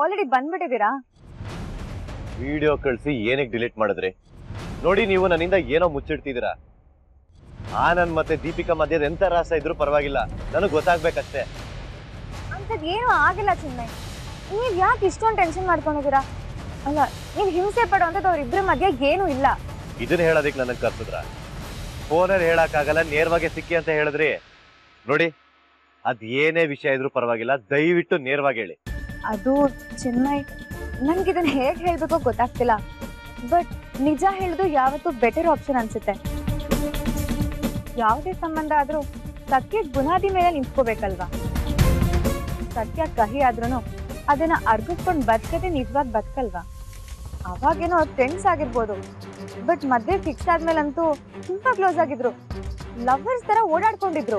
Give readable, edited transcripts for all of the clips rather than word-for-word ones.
Already ಬಂದ್ಬಿಟ್ಟಿದ್ದೀರಾ? Video ಕಳಿಸಿ ಏನಕ್ಕೆ delete ಮಾಡಿದ್ರಿ? ನೋಡಿ, ನೀವು ನನ್ನಿಂದ ಏನೋ ಮುಚ್ಚಿಡ್ತಿದ್ದೀರಾ. ಆನಂದ್ ಮತ್ತೆ ದೀಪಿಕಾ ಮಧ್ಯದ ಎಂತ ರಾಸ ಇದ್ರೂ ಪರವಾಗಿಲ್ಲ, ನನಗೆ ಗೊತ್ತಾಗ್ಬೇಕಷ್ಟೇ. ಅಂತದ್ ಏನು ಆಗಿಲ್ಲ ಚಿನ್ಮಯ್. ನೀವ್ ಯಾಕೆ ಇಷ್ಟೊಂದು ಟೆನ್ಷನ್ ಮಾಡ್ಕೊಂಡಿದ್ದೀರಾ? ಅಲ್ಲ, ನೀವ್ ಹಿಂಸೆ ಪಡುವಂಥದ್ದು ಅವ್ರಿಬ್ರ ಮಧ್ಯೆ ಏನೂ ಇಲ್ಲ. ಇದನ್ನ ಹೇಳೋದಕ್ಕೆ ನನಗೆ ಕರ್ಸಿದ್ರ? ಫೋನಲ್ಲಿ ಹೇಳಕ್ಕಾಗಲ್ಲ, ನೇರವಾಗಿ ಸಿಕ್ಕಿ ಅಂತ ಹೇಳಿದ್ರಿ. ನೋಡಿ, ಅದ್ ಏನೇ ವಿಷಯ ಇದ್ರೂ ಪರವಾಗಿಲ್ಲ, ದಯವಿಟ್ಟು ನೇರವಾಗಿ ಹೇಳಿ. ಅದು ಚಿನ್ಮಯ್, ನನ್ಗಿದನ್ನ ಹೇಗೆ ಹೇಳ್ಬೇಕೋ ಗೊತ್ತಾಗ್ತಿಲ್ಲ. ಬಟ್ ನಿಜ ಹೇಳುದು ಯಾವತ್ತೂ ಬೆಟರ್ ಆಪ್ಷನ್ ಅನ್ಸುತ್ತೆ. ಯಾವುದೇ ಸಂಬಂಧ ಆದ್ರೂ ಸತ್ಯ ಬುನಾದಿ ಮೇಲೆ ನಿಂತ್ಕೋಬೇಕಲ್ವಾ? ಸತ್ಯ ಕಹಿ ಆದ್ರೂ ಅದನ್ನ ಅರ್ಗಿಸ್ಕೊಂಡು ಬದುಕದೆ ನಿಜವಾಗ್ ಬದುಕಲ್ವಾ? ಅವಾಗೇನೋ ಅವ್ರ ಫ್ರೆಂಡ್ಸ್ ಆಗಿರ್ಬೋದು, ಬಟ್ ಮದ್ವೆ ಫಿಕ್ಸ್ ಆದ್ಮೇಲಂತೂ ತುಂಬಾ ಕ್ಲೋಸ್ ಆಗಿದ್ರು. ಲವರ್ಸ್ ತರ ಓಡಾಡ್ಕೊಂಡಿದ್ರು.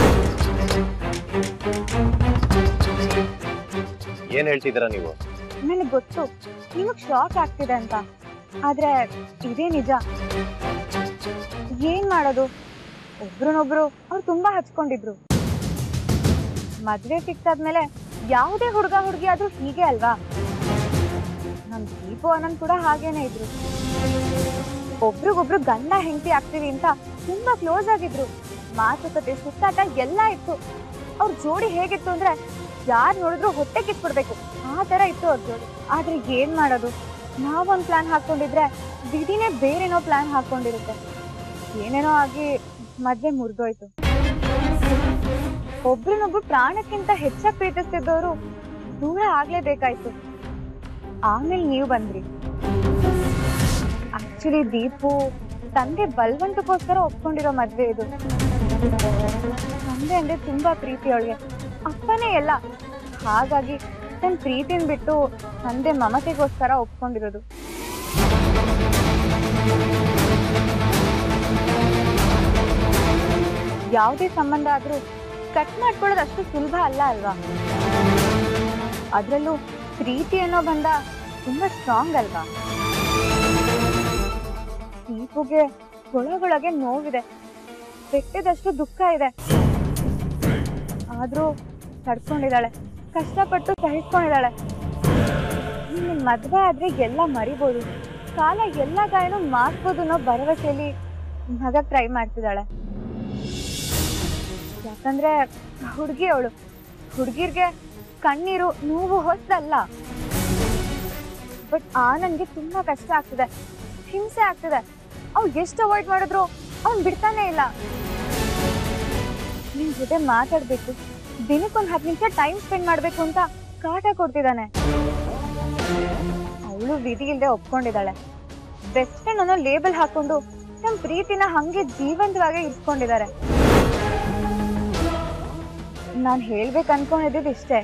ಏನ್ ಹೇಳ್ತಿದ್ದೀರಾ ನೀವು? ನನಗೆ ಗೊತ್ತು ನಿಮಗ್ ಶಾಕ್ ಆಗ್ತಿದೆ ಅಂತ, ಆದ್ರೆ ಇದೇ ನಿಜ. ಏನ್ ಮಾಡೋದು, ಒಬ್ರನ್ನೊಬ್ರು ಅವ್ರು ತುಂಬಾ ಹಚ್ಕೊಂಡಿದ್ರು. ಮದ್ವೆ ಫಿಕ್ಸ್ ಆದ್ಮೇಲೆ ಯಾವುದೇ ಹುಡುಗ ಹುಡುಗಿ ಆದ್ರೂ ಹೀಗೆ ಅಲ್ವಾ? ನಮ್ ದೀಪು ಆನಂದ್ ಕೂಡ ಹಾಗೇನೆ ಇದ್ರು. ಒಬ್ರಿಗೊಬ್ರು ಗಂಡ ಹೆಂಡತಿ ಆಗ್ತೀವಿ ಅಂತ ತುಂಬಾ ಕ್ಲೋಸ್ ಆಗಿದ್ರು. ಮಾತುಕತೆ, ಸುತ್ತಾಟ ಎಲ್ಲ ಇತ್ತು. ಅವ್ರ ಜೋಡಿ ಹೇಗಿತ್ತು ಅಂದ್ರೆ ಯಾರು ನೋಡಿದ್ರು ಹೊಟ್ಟೆ ಕಿತ್ಬಿಡ್ಬೇಕು, ಆ ತರ ಇತ್ತು ಅವ್ರ ಜೋಡಿ. ಆದ್ರೆ ಏನ್ ಮಾಡೋದು, ನಾವೊಂದ್ ಪ್ಲಾನ್ ಹಾಕೊಂಡಿದ್ರೆ ವಿಧಿನೇ ಬೇರೇನೋ ಪ್ಲಾನ್ ಹಾಕೊಂಡಿರುತ್ತೆ. ಏನೇನೋ ಆಗಿ ಮದ್ವೆ ಮುರಿದೋಯ್ತು. ಒಬ್ರನ್ನೊಬ್ರು ಪ್ರಾಣಕ್ಕಿಂತ ಹೆಚ್ಚಾಗಿ ಪ್ರೀತಿಸ್ತಿದ್ದವರು ದೂರ ಆಗ್ಲೇಬೇಕಾಯ್ತು. ಆಮೇಲೆ ನೀವು ಬಂದ್ರಿ. ಆಕ್ಚುಲಿ ದೀಪು ತಂದೆ ಬಲವಂತಕ್ಕೋಸ್ಕರ ಒಪ್ಕೊಂಡಿರೋ ಮದ್ವೆ ಇದು. ತಂದೆ ಅಂದ್ರೆ ತುಂಬಾ ಪ್ರೀತಿ ಅವಳಿಗೆ, ಅಪ್ಪನೇ ಎಲ್ಲ. ಹಾಗಾಗಿ ತನ್ನ ಪ್ರೀತಿನ ಬಿಟ್ಟು ತಂದೆ ಮಮತೆಗೋಸ್ಕರ ಒಪ್ಕೊಂಡಿರೋದು. ಯಾವುದೇ ಸಂಬಂಧ ಆದ್ರೂ ಕಟ್ ಮಾಡ್ಕೊಳ್ಳೋದು ಅಷ್ಟು ಸುಲಭ ಅಲ್ಲ ಅಲ್ವಾ? ಅದ್ರಲ್ಲೂ ಪ್ರೀತಿ ಅನ್ನೋ ಬಂಧ ತುಂಬಾ ಸ್ಟ್ರಾಂಗ್ ಅಲ್ವಾ? ದೀಪುಗೆ ಒಳಗೊಳಗೆ ನೋವಿದೆ, ಬೆಟ್ಟದಷ್ಟು ದುಃಖ ಇದೆ. ಆದ್ರೂ ತಡ್ಕೊಂಡಿದ್ದಾಳೆ, ಕಷ್ಟಪಟ್ಟು ಸಹಿಸ್ಕೊಂಡಿದ್ದಾಳೆ. ನಿನ್ನ ಮದ್ವೆ ಆದ್ರೆ ಎಲ್ಲ ಮರಿಬೋದು, ಕಾಲ ಎಲ್ಲ ಗಾಯನೂ ಮಾರ್ಬೋದು ಅನ್ನೋ ಭರವಸೆಯಲ್ಲಿ ಮಗ ಟ್ರೈ ಮಾಡ್ತಿದ್ದಾಳೆ. ಯಾಕಂದ್ರೆ ಹುಡುಗಿ ಅವಳು. ಹುಡುಗಿರ್ಗೆ ಕಣ್ಣೀರು ನೋವು ಹೊಸದಲ್ಲ. ಬಟ್ ಆನಂದ್ಗೆ ತುಂಬಾ ಕಷ್ಟ ಆಗ್ತಿದೆ, ಹಿಂಸೆ ಆಗ್ತಿದೆ. ಅವ್ಳು ಎಷ್ಟು ಅವಾಯ್ಡ್ ಮಾಡಿದ್ರು ಅವ್ನು ಬಿಡ್ತಾನೆ ಇಲ್ಲ. ನಿನ್ ಜೊತೆ ಮಾತಾಡ್ಬೇಕು, ದಿನಕ್ಕೊಂದು 10 ನಿಮಿಷ ಟೈಮ್ ಸ್ಪೆಂಡ್ ಮಾಡ್ಬೇಕು ಅಂತ ಕಾಟ ಕೊಡ್ತಿದ್ದಾನೆ. ಅವಳು ವಿಧಿ ಇಲ್ಲದೆ ಒಪ್ಕೊಂಡಿದ್ದಾಳೆ. ಬೆಸ್ಟ್ ಫ್ರೆಂಡ್ ಅನ್ನೋ ಲೇಬಲ್ ಹಾಕೊಂಡು ನಮ್ ಪ್ರೀತಿನ ಹಂಗೆ ಜೀವಂತವಾಗಿ ಇರಿಸ್ಕೊಂಡಿದ್ದಾರೆ. ನಾನ್ ಹೇಳ್ಬೇಕು ಅನ್ಕೊಂಡಿದ್ದು ಇಷ್ಟೇ.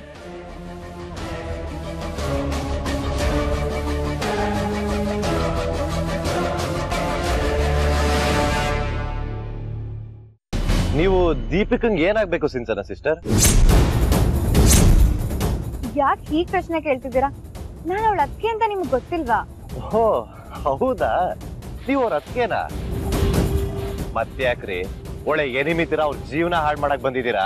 ನೀವು ದೀಪಿಕಂಗೆ ಏನಾಗ್ಬೇಕು ಸಿನ್ಸನ ಸಿಸ್ಟರ್? ಯಾಕೆ ಈ ಪ್ರಶ್ನೆ ಕೇಳ್ತಿದ್ದೀರಾ? ನಾನು ಅವಳ ಅತ್ತಿಗೆ ಅಂತ ನಿಮ್ಗೆ ಗೊತ್ತಿಲ್ವಾ? ಓ ಹೌದಾ, ನೀವು ಅವ್ರ ಅತ್ತಿಗೆನಾ? ಮತ್ತೆ ಯಾಕ್ರಿ ಒಳ್ಳೆ ಎನಿಮಿತೀರಾ ಅವ್ರ ಜೀವನ ಹಾಳು ಮಾಡಕ್ ಬಂದಿದ್ದೀರಾ?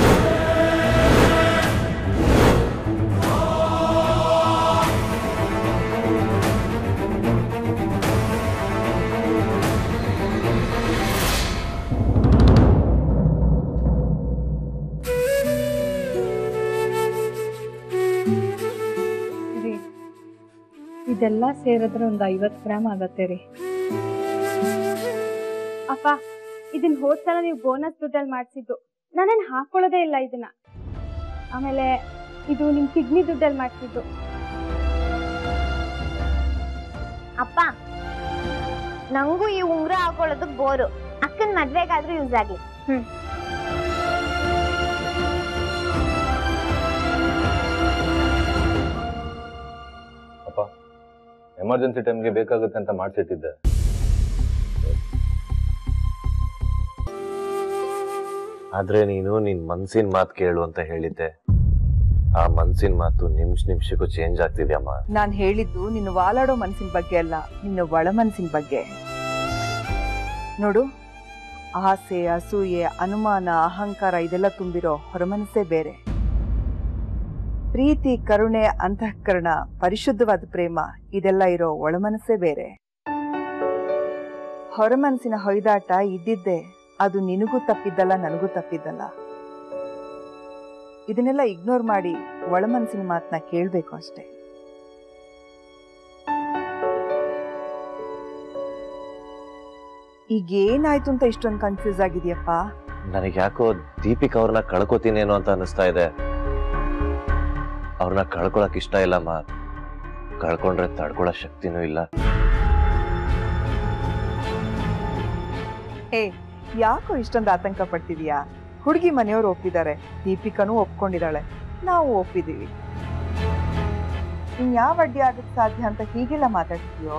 ಇದೆಲ್ಲ ಸೇರಿದ್ರೆ ಒಂದು 50 ಗ್ರಾಮ್ ಆಗತ್ತೆ ರೀ. ಅಪ್ಪ, ಇದನ್ನ ಹೋದ್ಸಲ ನೀವು ಬೋನಸ್ ದುಡ್ಡಲ್ಲಿ ಮಾಡಿಸಿದ್ದು, ನಾನೇನು ಹಾಕೊಳ್ಳೋದೇ ಇಲ್ಲ ಇದನ್ನ. ಆಮೇಲೆ ಇದು ನಿಮ್ ಕಿಡ್ನಿ ದುಡ್ಡಲ್ಲಿ ಮಾಡಿಸಿದ್ದು. ಅಪ್ಪ, ನಂಗೂ ಈ ಉಂಗ್ರ ಹಾಕೊಳ್ಳೋದು ಬೋರು. ಅಕ್ಕನ ಮದ್ವೆಗಾದ್ರೂ ಯೂಸ್ ಆಗ್ಲಿ. ಅಪ್ಪ, ಎಮರ್ಜೆನ್ಸಿ ಟೈಮ್ಗೆ ಬೇಕಾಗುತ್ತೆ ಅಂತ ಮಾಡಿಸಿಟ್ಟಿದ್ದೆ. ಆದ್ರೆ ನೀನು ನಿನ್ ಮನ್ಸಿನ ಮಾತು ಕೇಳು ಅಂತ ಹೇಳಿದ್ದೆ. ಆ ಮನ್ಸಿನ ಮಾತು ನಿಮಿಷಕ್ಕೂ ಚೇಂಜ್ ಆಗ್ತಿದ್ಯಮ್ಮ. ನಾನ್ ಹೇಳಿದ್ದು ನಿನ್ನ ವಾಲಾಡೋ ಮನ್ಸಿನ ಬಗ್ಗೆ ಅಲ್ಲ, ನಿನ್ನ ಒಳ ಮನ್ಸಿನ ಬಗ್ಗೆ. ನೋಡು, ಆಸೆ, ಅಸೂಯೆ, ಅನುಮಾನ, ಅಹಂಕಾರ ಇದೆಲ್ಲ ತುಂಬಿರೋ ಹೊರಮನಸ್ಸೇ ಬೇರೆ. ಪ್ರೀತಿ, ಕರುಣೆ, ಅಂತಃಕರಣ, ಪರಿಶುದ್ಧವಾದ ಪ್ರೇಮ ಇದೆಲ್ಲ ಇರೋ ಒಳಮನಸ್ಸೇ ಬೇರೆ. ಹೊರಮನಸ್ಸಿನ ಹೊಯ್ದಾಟ ಇದ್ದಿದ್ದೆ, ಅದು ನಿನಗೂ ತಪ್ಪಿದ್ದಲ್ಲ, ನನಗೂ ತಪ್ಪಿದ್ದಲ್ಲ. ಇದನ್ನೆಲ್ಲ ಇಗ್ನೋರ್ ಮಾಡಿ ಒಳಮನಸ್ಸಿನ ಮಾತನ್ನ ಕೇಳ್ಬೇಕು ಅಷ್ಟೇ. ಈಗ ಏನಾಯ್ತು ಅಂತ ಇಷ್ಟೊಂದು ಕನ್ಫ್ಯೂಸ್ ಆಗಿದೆಯಪ್ಪ? ನನಗೆ ಯಾಕೋ ದೀಪಿಕಾ ಅವ್ರನ್ನ ಕಳ್ಕೊತೀನೇನೋ ಅಂತ ಅನಿಸ್ತಾ ಇದೆ. ಅವ್ರನ್ನ ಕಳ್ಕೊಳಕ್ ಇಷ್ಟ ಇಲ್ಲಮ್ಮ. ಕಳ್ಕೊಂಡ್ರೆ ತಡ್ಕೊಳೋ ಶಕ್ತಿನೂ ಇಲ್ಲ. ಯಾಕೋ ಇಷ್ಟೊಂದು ಆತಂಕ ಪಡ್ತಿದೀಯಾ? ಹುಡುಗಿ ಮನೆಯವರು ಒಪ್ಪಿದ್ದಾರೆ, ದೀಪಿಕಾನೂ ಒಪ್ಕೊಂಡಿದ್ದಾಳೆ, ನಾವು ಒಪ್ಪಿದೀವಿ. ಇನ್ಯಾವ ಅಡ್ಡಿ ಆಗಕ್ ಸಾಧ್ಯ ಅಂತ ಹೀಗೆಲ್ಲ ಮಾತಾಡ್ತೀಯೋ?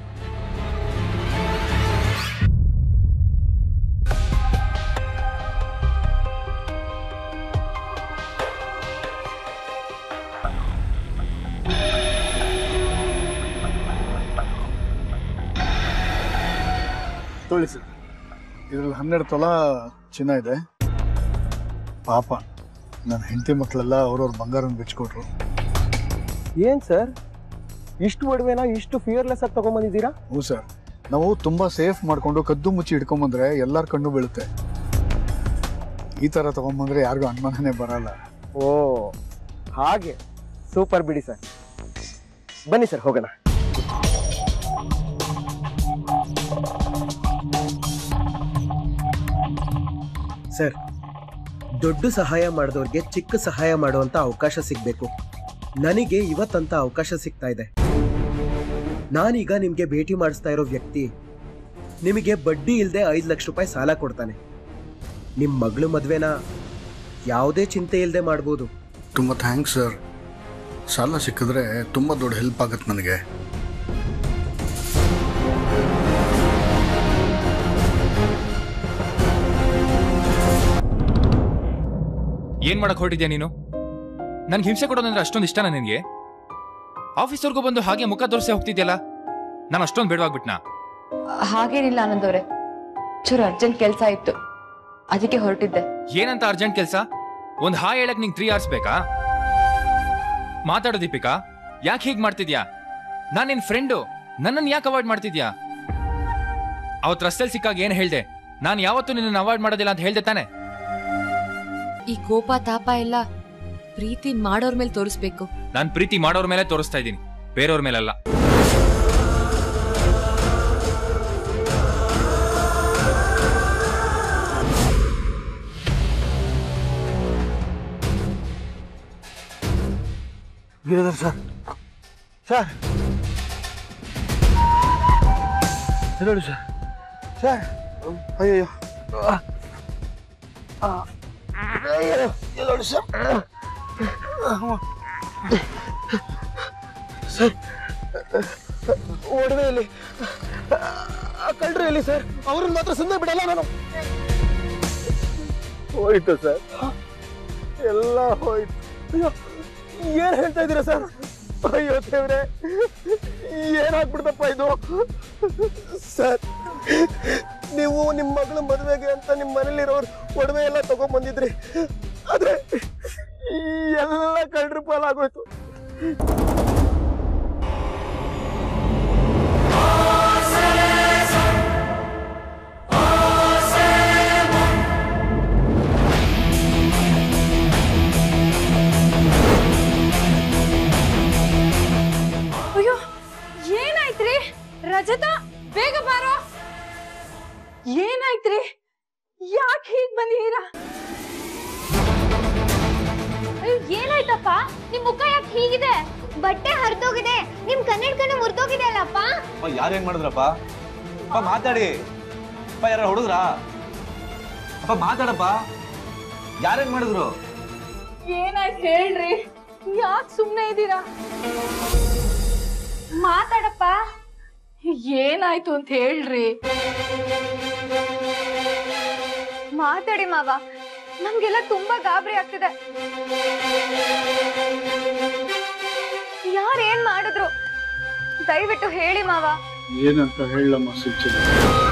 ತೊಳಿ ಸರ್, ಇದ್ರಲ್ಲಿ 12 ತೊಲ ಚಿನ್ನ ಇದೆ. ಪಾಪ ನನ್ನ ಹೆಂಡತಿ ಮಕ್ಕಳೆಲ್ಲ ಅವ್ರವ್ರ ಬಂಗಾರನ ಬಿಚ್ಕೊಟ್ರು. ಏನ್ ಸರ್, ಇಷ್ಟು ಒಡವೆನ ಇಷ್ಟು ಫಿಯರ್ಲೆಸ್ ಆಗಿ ತಗೊಂಡ್ಬಂದಿದ್ದೀರಾ? ಹ್ಞೂ ಸರ್, ನಾವು ತುಂಬಾ ಸೇಫ್ ಮಾಡ್ಕೊಂಡು ಕದ್ದು ಮುಚ್ಚಿ ಇಟ್ಕೊಂಬಂದ್ರೆ ಎಲ್ಲರ ಕಣ್ಣು ಬೀಳುತ್ತೆ. ಈ ತರ ತಗೊಂಬಂದ್ರೆ ಯಾರಿಗೂ ಅನುಮಾನನೇ ಬರಲ್ಲ. ಓ ಹಾಗೆ, ಸೂಪರ್ ಬಿಡಿ ಸರ್. ಬನ್ನಿ ಸರ್ ಹೋಗೋಣ. ಸರ್, ದೊಡ್ಡ ಸಹಾಯ ಮಾಡಿದವ್ರಿಗೆ ಚಿಕ್ಕ ಸಹಾಯ ಮಾಡುವಂತ ಅವಕಾಶ ಸಿಗ್ಬೇಕು. ನನಗೆ ಇವತ್ತಂತ ಅವಕಾಶ ಸಿಗ್ತಾ ಇದೆ. ನಾನೀಗ ನಿಮ್ಗೆ ಭೇಟಿ ಮಾಡಿಸ್ತಾ ಇರೋ ವ್ಯಕ್ತಿ ನಿಮಗೆ ಬಡ್ಡಿ ಇಲ್ಲದೆ 5 ಲಕ್ಷ ರೂಪಾಯಿ ಸಾಲ ಕೊಡ್ತಾನೆ. ನಿಮ್ಮ ಮಗಳು ಮದ್ವೆನ ಯಾವುದೇ ಚಿಂತೆ ಇಲ್ಲದೆ ಮಾಡ್ಬೋದು. ತುಂಬ ಥ್ಯಾಂಕ್ಸ್ ಸರ್. ಸಾಲ ಸಿಕ್ಕಿದ್ರೆ ತುಂಬ ದೊಡ್ಡ ಹೆಲ್ಪ್ ಆಗುತ್ತೆ ನನಗೆ. ಏನ್ ಮಾಡಕ್ ಹೊರಟಿದ್ಯಾ ನೀನು? ನನ್ಗೆ ಹಿಂಸೆ ಕೊಡೋದಂದ್ರೆ ಅಷ್ಟೊಂದು ಇಷ್ಟನಾ ನಿನ್ಗೆ? ಆಫೀಸ್ವರೆಗೂ ಬಂದು ಹಾಗೆ ಮುಖ ತೋರಿಸಿ ಹೋಗ್ತಿದ್ಯಲ್ಲ, ನಾನು ಅಷ್ಟೊಂದು ಬೇಡವಾಗ್ಬಿಟ್ನಾ? ಹಾಗೇನಿಲ್ಲ ಆನಂದ್ ಅವರೇ, ಚೂರು ಅರ್ಜೆಂಟ್ ಕೆಲಸ ಇತ್ತು, ಅದಕ್ಕೆ ಹೊರಟಿದ್ದೆ. ಏನಂತ ಅರ್ಜೆಂಟ್ ಕೆಲಸ? ಒಂದ್ ಹಾಯ್ ಹೇಳಕ್ ನಿಂಗೆ 3 hours ಬೇಕಾ? ಮಾತಾಡೋ ದೀಪಿಕಾ, ಯಾಕೆ ಹೀಗ್ ಮಾಡ್ತಿದ್ಯಾ? ನಾನ್ ನಿನ್ ಫ್ರೆಂಡು, ನನ್ನನ್ನು ಯಾಕೆ ಅವಾಯ್ಡ್ ಮಾಡ್ತಿದ್ಯಾ? ಅವತ್ ರಸ್ತೆಲ್ ಸಿಕ್ಕಾಗ ಏನ್ ಹೇಳ್ದೆ? ನಾನು ಯಾವತ್ತೂ ನಿನ್ನ ಅವಾಯ್ಡ್ ಮಾಡೋದಿಲ್ಲ ಅಂತ ಹೇಳ್ದೆ ತಾನೆ? ಈ ಕೋಪ ತಾಪ ಎಲ್ಲ ಪ್ರೀತಿ ಮಾಡೋರ್ ಮೇಲೆ ತೋರಿಸ್ಬೇಕು. ನಾನ್ ಪ್ರೀತಿ ಮಾಡೋರ್ ಮೇಲೆ ತೋರಿಸ್ತಾ ಇದ್ದೀನಿ, ಬೇರೆಯವ್ರ ಮೇಲಲ್ಲ. ಗಿರಿಧರ್ ಸರ್, ಸರ್ ನೋಡಿ ಸರ್, ಸರ್ ಅಯ್ಯೋ ನೋಡಿ ಸರ್, ಸರ್ ಒಡವೆಯಲ್ಲಿ ಕಳ್ರು ಎಲ್ಲಿ ಸರ್? ಅವ್ರನ್ನ ಮಾತ್ರ ಸುಮ್ಮನೆ ಬಿಡಲ್ಲ ನಾನು. ಹೋಯ್ತು ಸರ್, ಎಲ್ಲ ಹೋಯ್ತು. ಅಯ್ಯೋ ಏನ್ ಹೇಳ್ತಾ ಇದ್ದೀರಾ ಸರ್? ಅಯ್ಯೋ ದೇವ್ರೆ, ಏನಾಗ್ಬಿಡ್ತಪ್ಪ ಇದು? ಸರ್, ನೀವು ನಿಮ್ಮ ಮಗಳ ಮದುವೆಗೆ ಅಂತ ನಿಮ್ಮ ಮನೇಲಿರೋರು ಒಡವೆ ಎಲ್ಲ ತಗೊಂಡ್ಬಂದಿದ್ರಿ, ಆದ್ರೆ ಎಲ್ಲ ಕಳ್ರ ಪಾಲಾಗೋಯ್ತು. ಅಯ್ಯೋ ಏನಾಯ್ತ್ರಿ? ರಜತ ಬೇಗ ಬಾರೋ. ಏನಾಯ್ತ್ರಿ? ಯಾಕೆ ಹೀಗ್ ಬಂದಿದ್ದೀರಾ? ಅಯ್ಯೋ ಏನಾಯ್ತಪ್ಪ? ನಿಮ್ ಮುಖ ಯಾಕೆ ಹೀಗಿದೆ? ಬಟ್ಟೆ ಹರಿದೋಗಿದೆ, ನಿಮ್ ಕನ್ನಡಕನ ಮುರಿದೋಗಿದೆ ಅಲ್ಲಪ್ಪ. ಯಾರೇನ್ ಮಾಡಿದ್ರಪ್ಪ? ಅಪ್ಪ ಮಾತಾಡಿ. ಅಪ್ಪ ಯಾರ ಹುಡುಗ್ರಾ? ಅಪ್ಪ ಮಾತಾಡಪ್ಪ, ಯಾರೇನ್ ಮಾಡಿದ್ರು? ಏನಾಯ್ತು ಹೇಳ್ರಿ, ಯಾಕೆ ಸುಮ್ನೆ ಇದ್ದೀರಾ? ಮಾತಾಡಪ್ಪ. ಏನಾಯ್ತು ಅಂತ ಹೇಳ್ರಿ. ಮಾತಾಡಿ ಮಾವ, ನಮ್ಗೆಲ್ಲ ತುಂಬಾ ಗಾಬರಿ ಆಗ್ತಿದೆ. ಯಾರೇನ್ ಮಾಡಿದ್ರು? ದಯವಿಟ್ಟು ಹೇಳಿ ಮಾವ. ಏನಂತ ಹೇಳಮ್ಮ ಸಿಂಚನ?